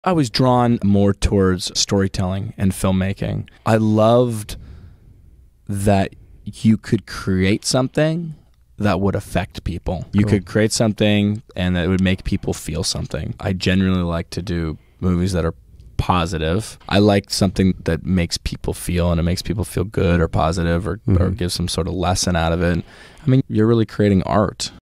I was drawn more towards storytelling and filmmaking. I loved that you could create something that would affect people. You could create something and that would make people feel something. I genuinely like to do movies that are positive. I like something that makes people feel, and it makes people feel good or positive or gives some sort of lesson out of it. I mean, you're really creating art.